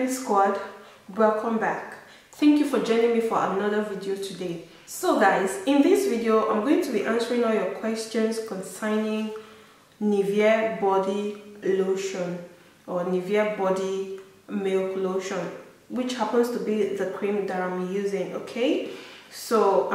Acne Squad, welcome back. Thank you for joining me for another video today. So guys, in this video I'm going to be answering all your questions concerning Nivea body lotion or Nivea body milk lotion, which happens to be the cream that I'm using. Okay, so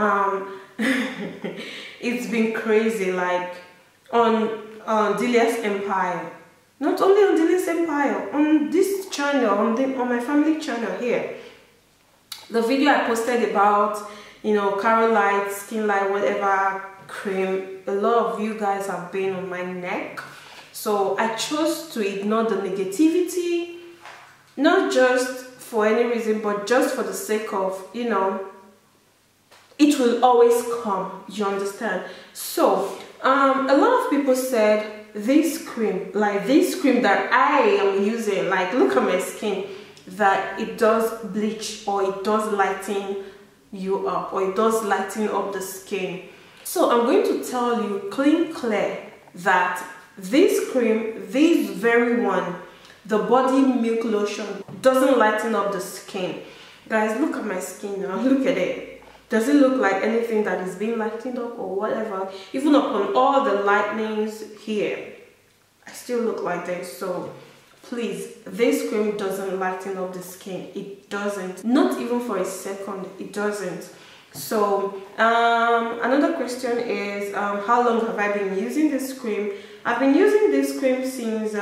it's been crazy, like on Delia's Empire. Not only on Delia's Empire, on this channel, on my family channel here. The video I posted about, you know, Carolite, Skin Light, whatever cream, a lot of you guys have been on my neck. So I chose to ignore the negativity, not just for any reason, but just for the sake of, you know, it will always come, you understand? So a lot of people said, this cream, like this cream that I am using, like look at my skin, that it does bleach or it does lighten you up or it does lighten up the skin. So I'm going to tell you clear that this cream, this very one, the body milk lotion, doesn't lighten up the skin. Guys, look at my skin now, look at it. Does it look like anything that is being lightened up or whatever? Even upon all the lightnings here, I still look like this. So please, this cream doesn't lighten up the skin. It doesn't. Not even for a second. It doesn't. So another question is, how long have I been using this cream? I've been using this cream since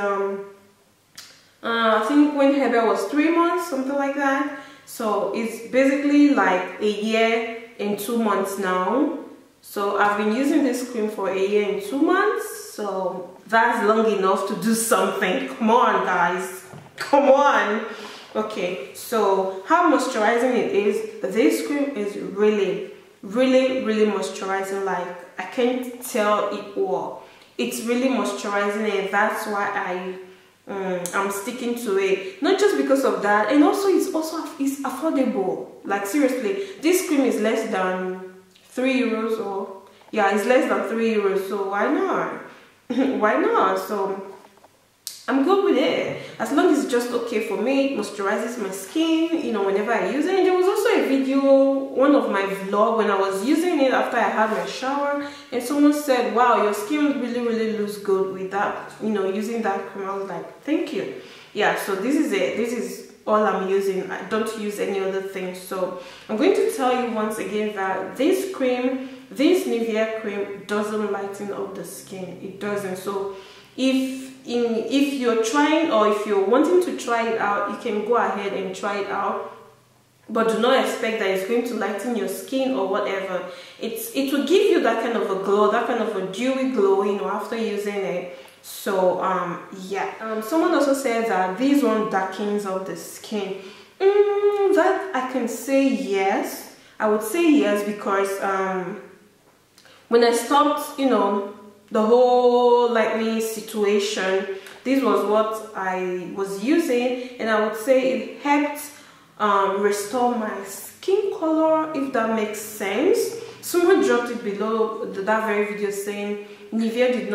I think when Heber was 3 months, something like that. So it's basically like a year and 2 months now. So I've been using this cream for a year and 2 months. So that's long enough to do something. Come on, guys. Come on. Okay, so how moisturizing it is. This cream is really moisturizing. Like, I can't tell it all. It's really moisturizing, and that's why I'm sticking to it. Not just because of that, and also it's affordable. Like, seriously, this cream is less than 3 euros, or yeah, it's less than 3 euros. So why not? Why not? So I'm good with it, as long as it's just okay for me. It moisturizes my skin, you know, whenever I use it. And there was also a video, one of my vlog, when I was using it after I had my shower, and someone said, wow, your skin really looks good with that, you know, using that cream. I was like, thank you. Yeah, so this is it. This is all I'm using. I don't use any other thing. So I'm going to tell you once again that this cream, this Nivea cream, doesn't lighten up the skin. It doesn't. So if you're trying, or if you're wanting to try it out, you can go ahead and try it out, but do not expect that it's going to lighten your skin or whatever. It will give you that kind of a glow, that kind of a dewy glow, you know, after using it. So yeah, someone also said that this one darkens up the skin. That I can say yes. I would say yes, because when I stopped, you know, the whole lightning situation, this was what I was using, and I would say it helped restore my skin color, if that makes sense. Someone dropped it below that very video saying Nivea did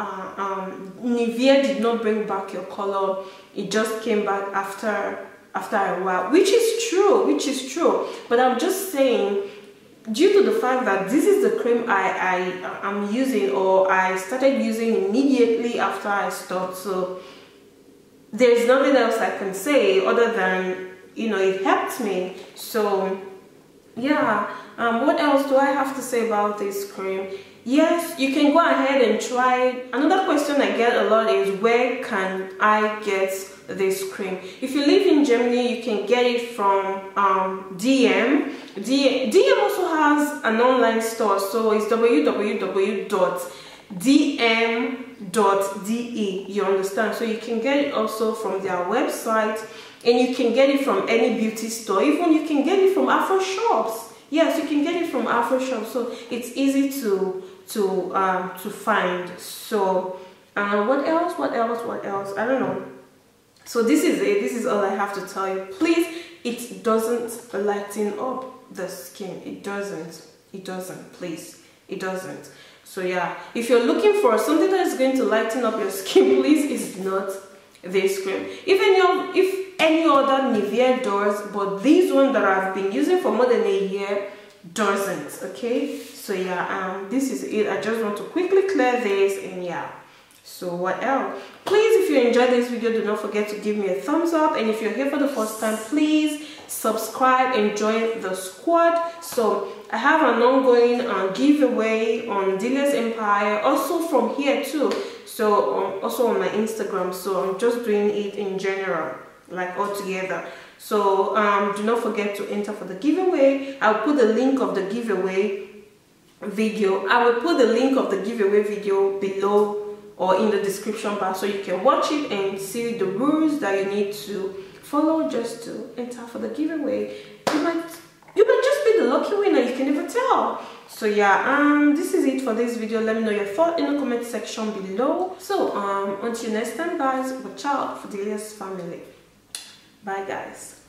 not bring back your color, it just came back after a while, which is true. But I'm just saying, due to the fact that this is the cream I'm using, or I started using immediately after I stopped, so there's nothing else I can say other than, you know, it helped me. So yeah, what else do I have to say about this cream? Yes, you can go ahead and try it. Another question I get a lot is, where can I get this cream? If you live in Germany, you can get it from DM. DM also has an online store, so it's www.dm.de. You understand? So you can get it also from their website, and you can get it from any beauty store. Even you can get it from Afro shops. Yes, you can get it from Afro shops. So it's easy to find. So what else? I don't know. So this is it. This is all I have to tell you. Please, it doesn't lighten up the skin. It doesn't. Please, it doesn't. So yeah, if you're looking for something that is going to lighten up your skin, please, it's not this cream. If any other Nivea does, but this one that I've been using for more than a year doesn't. Okay, so yeah, this is it. I just want to quickly clear this, and yeah. So what else? Please, if you enjoyed this video, do not forget to give me a thumbs up, and if you're here for the first time, please subscribe and join the squad. So I have an ongoing giveaway on Delia's Empire, also from here too, so also on my Instagram. So I'm just doing it in general, like all together. So do not forget to enter for the giveaway. I'll put the link of the giveaway video. I will put the link of the giveaway video below or in the description bar, so you can watch it and see the rules that you need to follow just to enter for the giveaway. You might just be the lucky winner, you can never tell. So yeah, this is it for this video. Let me know your thought in the comment section below. So until next time guys, watch out for Delia's family. Bye guys.